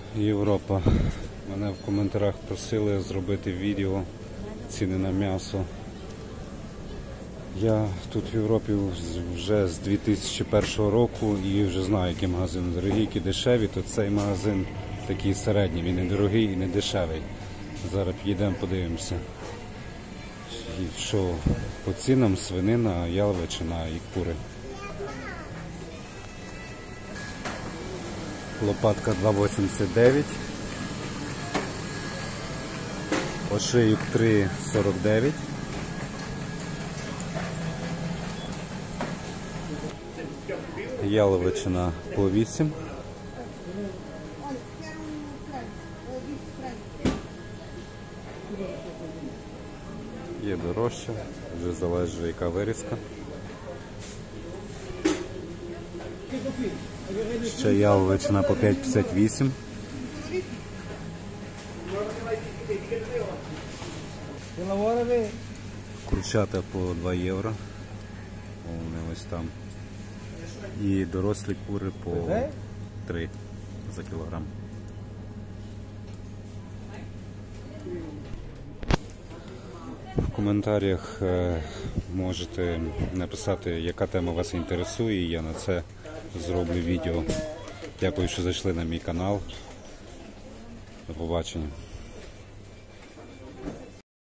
Європа. Мене в коментарях просили зробити відео ціни на м'ясо. Я тут в Європі вже з 2001 року і вже знаю, які магазини дорогі, які дешеві, то цей магазин такий середній, він не дорогий і не дешевий. Зараз підійдемо, подивимося. І що по цінам: свинина, яловичина і кури. Лопатка 2,89, ошийок 3,49, яловичина по 8, є дорожча, вже залежить яка вирізка. Ще яловичина по 5,58. Курчата по 2 євро. Вони ось там. І дорослі кури по 3 за кілограм. В коментарях можете написати, яка тема вас інтересує, і я на це зроблю відео. Дякую, що зайшли на мій канал. До побачення.